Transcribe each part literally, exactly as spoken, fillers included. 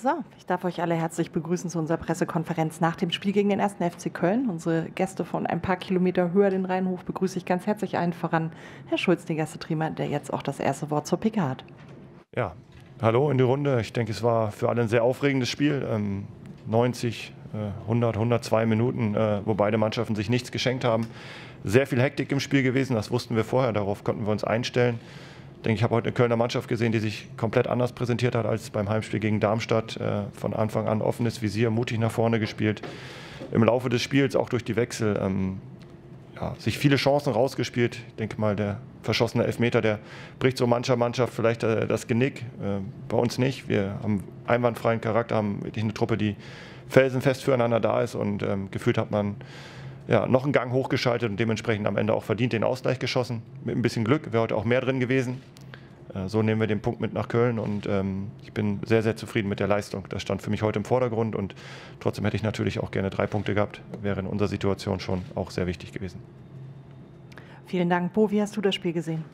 So, ich darf euch alle herzlich begrüßen zu unserer Pressekonferenz nach dem Spiel gegen den ersten F C Köln. Unsere Gäste von ein paar Kilometer höher den Rheinhof begrüße ich ganz herzlich allen voran. Herr Schulz, den Gästetrainer, der jetzt auch das erste Wort zur P K hat. Ja, hallo in die Runde. Ich denke, es war für alle ein sehr aufregendes Spiel. Ähm, neunzig, äh, hundert, hundertzwei Minuten, äh, wo beide Mannschaften sich nichts geschenkt haben. Sehr viel Hektik im Spiel gewesen, das wussten wir vorher, darauf konnten wir uns einstellen. Ich denke, ich habe heute eine Kölner Mannschaft gesehen, die sich komplett anders präsentiert hat als beim Heimspiel gegen Darmstadt. Äh, von Anfang an offenes Visier, mutig nach vorne gespielt. Im Laufe des Spiels, auch durch die Wechsel, ähm, ja, sich viele Chancen rausgespielt. Ich denke mal, der verschossene Elfmeter, der bricht so mancher Mannschaft vielleicht äh, das Genick. Äh, bei uns nicht. Wir haben einwandfreien Charakter, haben wirklich eine Truppe, die felsenfest füreinander da ist. Und ähm, gefühlt hat man ja, noch einen Gang hochgeschaltet und dementsprechend am Ende auch verdient den Ausgleich geschossen. Mit ein bisschen Glück wäre heute auch mehr drin gewesen. Äh, so nehmen wir den Punkt mit nach Köln und ähm, ich bin sehr, sehr zufrieden mit der Leistung. Das stand für mich heute im Vordergrund und trotzdem hätte ich natürlich auch gerne drei Punkte gehabt. Wäre in unserer Situation schon auch sehr wichtig gewesen. Vielen Dank. Bo, wie hast du das Spiel gesehen?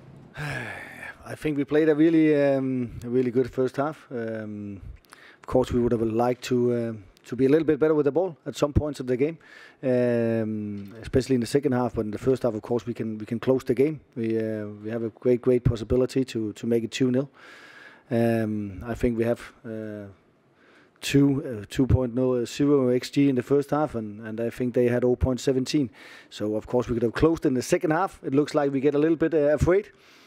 I think we played a really, um, a really good first half. Um, of course, we would have liked to uh, to be a little bit better with the ball at some points of the game, um, especially in the second half. But in the first half, of course, we can we can close the game. We uh, we have a great great possibility to to make it two nil. Um, I think we have uh, two uh, two point oh X G in the first half, and and I think they had zero point one seven. So of course we could have closed in the second half. It looks like we get a little bit uh, afraid.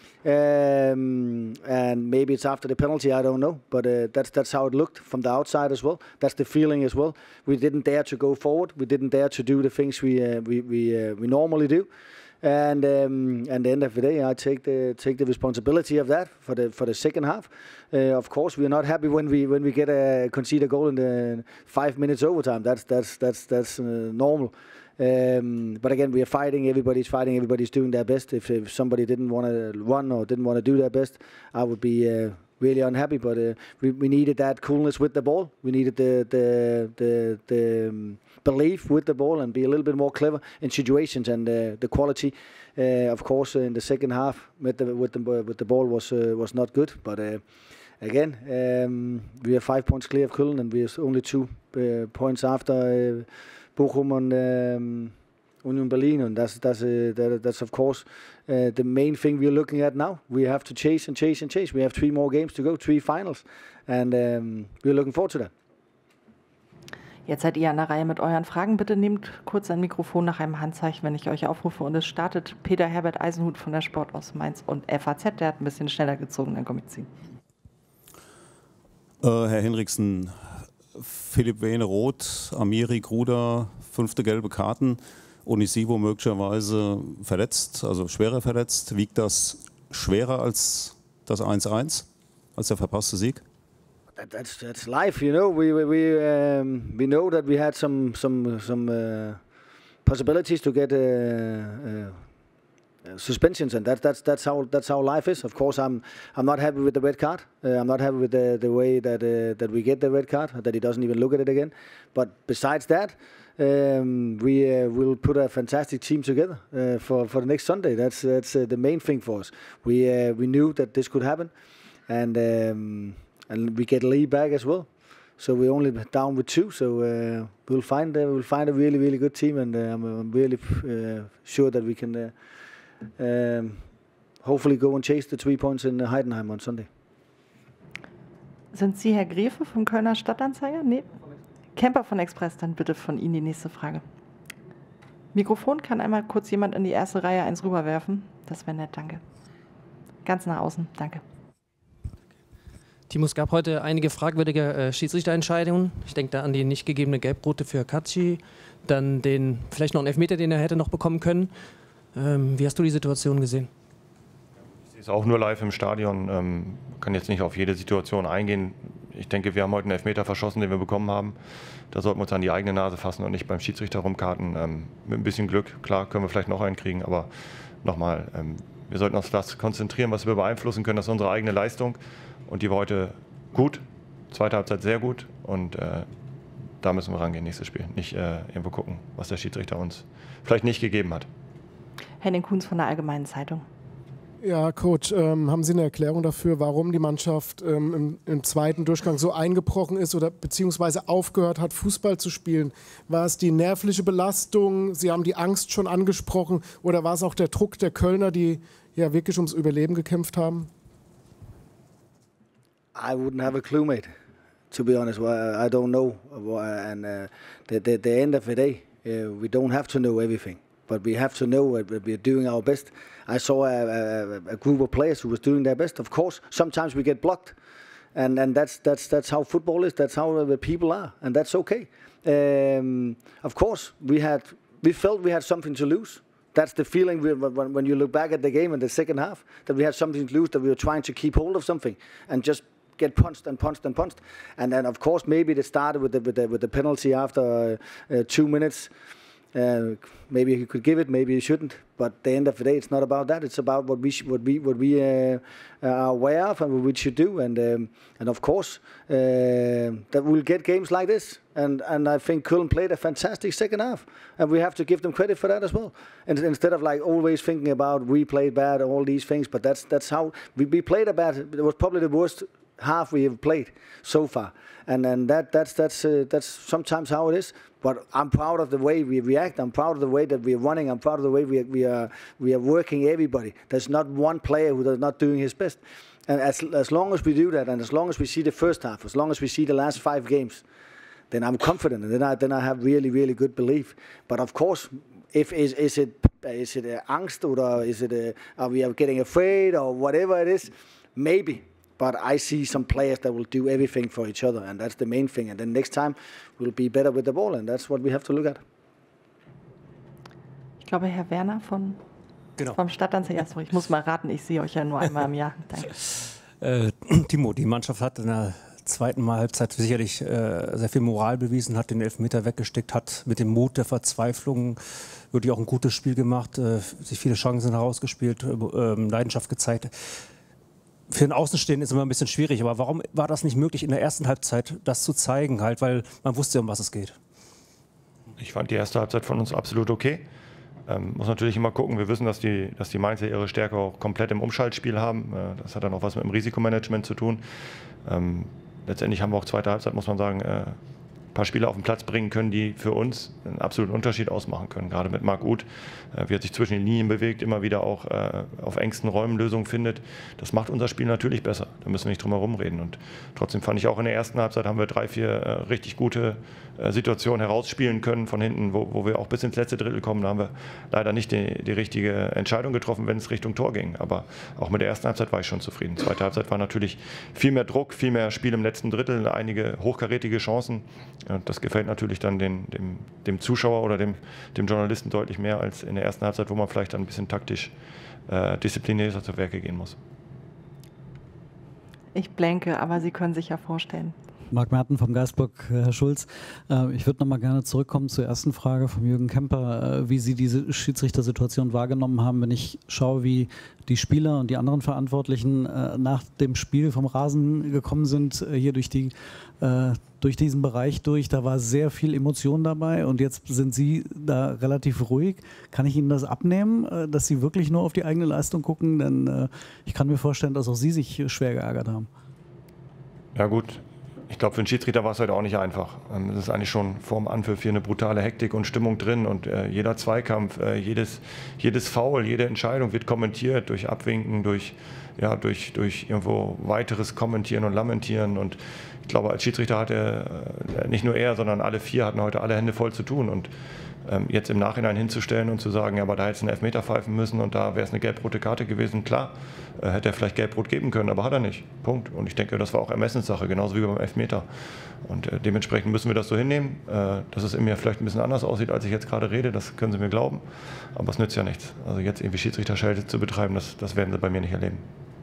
Um, and maybe it's after the penalty, I don't know, but uh, that's that's how it looked from the outside as well. That's the feeling as well. We didn't dare to go forward. We didn't dare to do the things we uh, we we, uh, we normally do. And um, at the end of the day, I take the take the responsibility of that for the for the second half. Uh, of course, we are not happy when we when we get a concede a goal in the five minutes overtime. That's that's that's that's uh, normal. Um, but again, we are fighting. Everybody's fighting. Everybody's doing their best. If, if somebody didn't want to run or didn't want to do their best, I would be uh, really unhappy. But uh, we, we needed that coolness with the ball. We needed the the the, the um, belief with the ball and be a little bit more clever in situations. And uh, the quality, uh, of course, in the second half with the with the with the ball was uh, was not good. But uh, again, um, we are five points clear of Köln, and we are only two uh, points after. Uh, Bochum and um, Union Berlin, and that's that's uh, that, that's of course uh, the main thing we're looking at now. We have to chase and chase and chase. We have three more games to go, three finals, and um, we're looking forward to that. Jetzt seid ihr an der Reihe mit euren Fragen. Bitte nehmt kurz ein Mikrofon nach einem Handzeichen, wenn ich euch aufrufe. Und es startet Peter Herbert Eisenhut von der Sport aus Mainz und F A Z. Der hat ein bisschen schneller gezogen, dann komme ich zu ihm. Äh, Herr Henriksen, Philipp Wehne rot, Amiri Gruda fünfte gelbe Karten, Onisivo möglicherweise verletzt, also schwerer verletzt. Wiegt das schwerer als das eins eins, als der verpasste Sieg? That, that's that's life, you know. We we we, um, we know that we had some some some uh, possibilities to get. Uh, uh, Uh, suspensions, and that's that's that's how that's how life is. Of course, I'm I'm not happy with the red card. Uh, I'm not happy with the the way that uh, that we get the red card. That he doesn't even look at it again. But besides that, um, we uh, will put a fantastic team together uh, for for the next Sunday. That's that's uh, the main thing for us. We uh, we knew that this could happen, and um, and we get Lee back as well. So we're only down with two. So uh, we'll find uh, we'll find a really really good team, and uh, I'm, I'm really uh, sure that we can. Uh, Um, hopefully go and chase the three points in Heidenheim on Sunday. Sind Sie Herr Grefe vom Kölner Stadtanzeiger? Nee. Kemper von Express, dann bitte von Ihnen die nächste Frage. Mikrofon, kann einmal kurz jemand in die erste Reihe eins rüberwerfen? Das wäre nett, danke. Ganz nach außen, danke. Timo, es gab heute einige fragwürdige äh, Schiedsrichterentscheidungen. Ich denke da an die nicht gegebene Gelbrote für Katschi, dann den vielleicht noch einen Elfmeter, den er hätte noch bekommen können. Ähm, wie hast du die Situation gesehen? Ich sehe es auch nur live im Stadion. Ähm, kann jetzt nicht auf jede Situation eingehen. Ich denke, wir haben heute einen Elfmeter verschossen, den wir bekommen haben. Da sollten wir uns an die eigene Nase fassen und nicht beim Schiedsrichter rumkarten. Ähm, mit ein bisschen Glück, klar, können wir vielleicht noch einen kriegen, aber nochmal, ähm, wir sollten uns auf das konzentrieren, was wir beeinflussen können. Das ist unsere eigene Leistung und die war heute gut, zweite Halbzeit sehr gut und äh, da müssen wir rangehen, nächstes Spiel. Nicht äh, irgendwo gucken, was der Schiedsrichter uns vielleicht nicht gegeben hat. Henning Kuhns von der Allgemeinen Zeitung. Ja, Coach, ähm, haben Sie eine Erklärung dafür, warum die Mannschaft ähm, im, im zweiten Durchgang so eingebrochen ist oder beziehungsweise aufgehört hat, Fußball zu spielen? War es die nervliche Belastung? Sie haben die Angst schon angesprochen. Oder war es auch der Druck der Kölner, die ja wirklich ums Überleben gekämpft haben? I wouldn't have a clue, mate. To be honest, well, I don't know. And uh, the, the, the end of the day, uh, we don't have to know everything. But we have to know that we're doing our best. I saw a, a, a group of players who was doing their best. Of course, sometimes we get blocked, and and that's that's that's how football is. That's how the people are, and that's okay. Um, of course, we had we felt we had something to lose. That's the feeling we, when, when you look back at the game in the second half, that we had something to lose, that we were trying to keep hold of something and just get punched and punched and punched. And then, of course, maybe it started with the with the, with the penalty after uh, uh, two minutes. Uh, maybe he could give it, maybe he shouldn't. But at the end of the day, it's not about that. It's about what we sh- what we what we uh, are aware of and what we should do. And um, and of course, uh, that we'll get games like this. And and I think Köln played a fantastic second half, and we have to give them credit for that as well. And instead of like always thinking about we played bad, all these things, but that's that's how we, we played a bad. It was probably the worst half we have played so far. And and that that's that's uh, that's sometimes how it is. But I'm proud of the way we react. I'm proud of the way that we are running. I'm proud of the way we we are we are working everybody. There's not one player who is not doing his best. And as as long as we do that, and as long as we see the first half, as long as we see the last five games, then I'm confident, and then I then I have really really good belief. But of course, if is is it is it uh, angst or is it uh, are we are getting afraid or whatever it is, maybe. But I see some players that will do everything for each other, and that's the main thing. And then next time we'll be better with the ball, and that's what we have to look at. Ich glaube, Herr Werner von, genau. vom Stadtanzeiger. Ich muss mal raten, ich sehe euch ja nur einmal im Jahr. Danke. Äh, Timo, die Mannschaft hat in der zweiten Halbzeit sicherlich äh, sehr viel Moral bewiesen, hat den Elfmeter weggesteckt, hat mit dem Mut der Verzweiflung wirklich auch ein gutes Spiel gemacht, äh, sich viele Chancen herausgespielt, äh, Leidenschaft gezeigt. Für den Außenstehenden ist immer ein bisschen schwierig, aber warum war das nicht möglich in der ersten Halbzeit, das zu zeigen, halt, weil man wusste, um was es geht? Ich fand die erste Halbzeit von uns absolut okay. Ähm, muss natürlich immer gucken, wir wissen, dass die, dass die Mainzer ihre Stärke auch komplett im Umschaltspiel haben. Äh, das hat dann auch was mit dem Risikomanagement zu tun. Ähm, letztendlich haben wir auch zweite Halbzeit, muss man sagen, äh, ein paar Spieler auf den Platz bringen können, die für uns einen absoluten Unterschied ausmachen können. Gerade mit Marc Uth, äh, wie er sich zwischen den Linien bewegt, immer wieder auch äh, auf engsten Räumen Lösungen findet. Das macht unser Spiel natürlich besser. Da müssen wir nicht drum herum reden. Und trotzdem fand ich auch in der ersten Halbzeit haben wir drei, vier äh, richtig gute äh, Situationen herausspielen können von hinten, wo, wo wir auch bis ins letzte Drittel kommen. Da haben wir leider nicht die, die richtige Entscheidung getroffen, wenn es Richtung Tor ging. Aber auch mit der ersten Halbzeit war ich schon zufrieden. Zweite Halbzeit war natürlich viel mehr Druck, viel mehr Spiel im letzten Drittel, einige hochkarätige Chancen. Das gefällt natürlich dann den, dem, dem Zuschauer oder dem, dem Journalisten deutlich mehr als in der ersten Halbzeit, wo man vielleicht dann ein bisschen taktisch äh, disziplinierter zu Werke gehen muss. Ich blänke, aber Sie können sich ja vorstellen. Marc Merten vom Geistbock, Herr Schulz. Ich würde noch mal gerne zurückkommen zur ersten Frage von Jürgen Kemper, wie Sie diese Schiedsrichtersituation wahrgenommen haben. Wenn ich schaue, wie die Spieler und die anderen Verantwortlichen nach dem Spiel vom Rasen gekommen sind, hier durch, die, durch diesen Bereich durch, da war sehr viel Emotion dabei und jetzt sind Sie da relativ ruhig. Kann ich Ihnen das abnehmen, dass Sie wirklich nur auf die eigene Leistung gucken? Denn ich kann mir vorstellen, dass auch Sie sich schwer geärgert haben. Ja gut. Ich glaube, für den Schiedsrichter war es heute auch nicht einfach. Es ist eigentlich schon vorm Anpfiff hier eine brutale Hektik und Stimmung drin und äh, jeder Zweikampf, äh, jedes, jedes Foul, jede Entscheidung wird kommentiert durch Abwinken, durch, ja, durch, durch irgendwo weiteres Kommentieren und Lamentieren und ich glaube, als Schiedsrichter hatte äh, nicht nur er, sondern alle vier hatten heute alle Hände voll zu tun und ähm, jetzt im Nachhinein hinzustellen und zu sagen, ja, aber da hätte es einen Elfmeter pfeifen müssen und da wäre es eine gelb-rote Karte gewesen, klar, äh, hätte er vielleicht gelb-rot geben können, aber hat er nicht. Punkt. Und ich denke, das war auch Ermessenssache, genauso wie beim Elfmeter. Und äh, dementsprechend müssen wir das so hinnehmen, äh, dass es in mir vielleicht ein bisschen anders aussieht, als ich jetzt gerade rede, das können Sie mir glauben, aber es nützt ja nichts. Also jetzt irgendwie Schiedsrichterschelte zu betreiben, das, das werden Sie bei mir nicht erleben.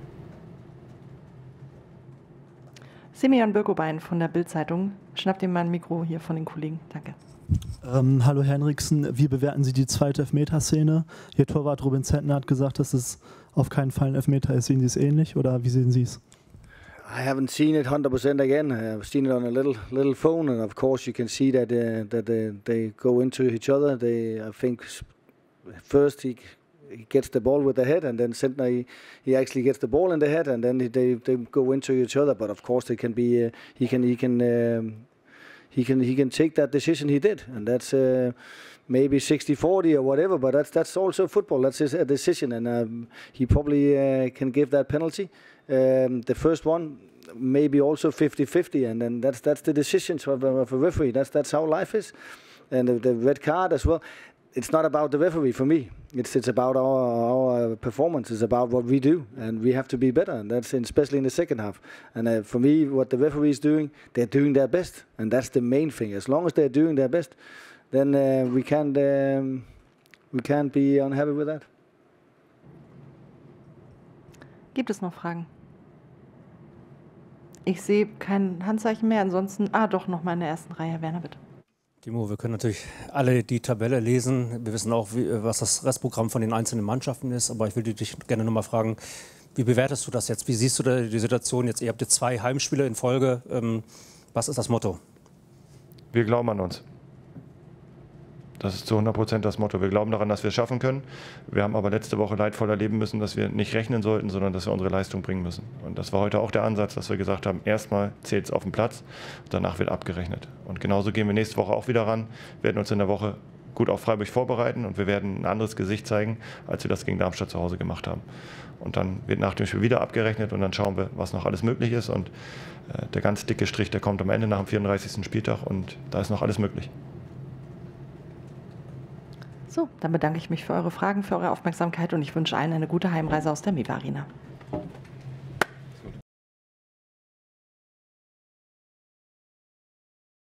Simeon Birkobein von der Bild-Zeitung. Schnappt ihm mal ein Mikro hier von den Kollegen. Danke. Ähm, hallo Herr Henriksen, wie bewerten Sie die zweite Elfmeterszene? Ihr Torwart Robin Zentner hat gesagt, dass es auf keinen Fall ein Elfmeter ist. Sehen Sie es ähnlich oder wie sehen Sie es? I haven't seen it one hundred percent again. I've seen it on a little little phone, and of course you can see that uh, that uh, they go into each other. They, I think, first he he gets the ball with the head, and then Sentner he, he actually gets the ball in the head, and then they they go into each other. But of course, they can be uh, he can he can um, he can he can take that decision he did, and that's uh, maybe sixty forty or whatever. But that's that's also football. That's his, a decision, and um, he probably uh, can give that penalty. Um, the first one. Maybe also fifty fifty, and then that's that's the decisions of, of a referee. That's that's how life is, and the, the red card as well. It's not about the referee for me. It's it's about our our performance. It's about what we do, and we have to be better. And that's in, especially in the second half. And uh, for me, what the referee is doing, they're doing their best, and that's the main thing. As long as they're doing their best, then uh, we can't um, we can't be unhappy with that. Gibt es noch Fragen? Ich sehe kein Handzeichen mehr. Ansonsten, ah, doch, noch mal in der ersten Reihe. Herr Werner, bitte. Timo, wir können natürlich alle die Tabelle lesen. Wir wissen auch, wie, was das Restprogramm von den einzelnen Mannschaften ist. Aber ich würde dich gerne noch mal fragen, wie bewertest du das jetzt? Wie siehst du da die Situation jetzt? Ihr habt jetzt zwei Heimspiele in Folge. Ähm, was ist das Motto? Wir glauben an uns. Das ist zu hundert Prozent das Motto. Wir glauben daran, dass wir es schaffen können. Wir haben aber letzte Woche leidvoll erleben müssen, dass wir nicht rechnen sollten, sondern dass wir unsere Leistung bringen müssen. Und das war heute auch der Ansatz, dass wir gesagt haben, erstmal zählt es auf dem Platz, danach wird abgerechnet. Und genauso gehen wir nächste Woche auch wieder ran, werden uns in der Woche gut auf Freiburg vorbereiten und wir werden ein anderes Gesicht zeigen, als wir das gegen Darmstadt zu Hause gemacht haben. Und dann wird nach dem Spiel wieder abgerechnet und dann schauen wir, was noch alles möglich ist. Und äh, der ganz dicke Strich, der kommt am Ende nach dem vierunddreißigsten Spieltag und da ist noch alles möglich. So, dann bedanke ich mich für eure Fragen, für eure Aufmerksamkeit und ich wünsche allen eine gute Heimreise aus der Miwa Arena.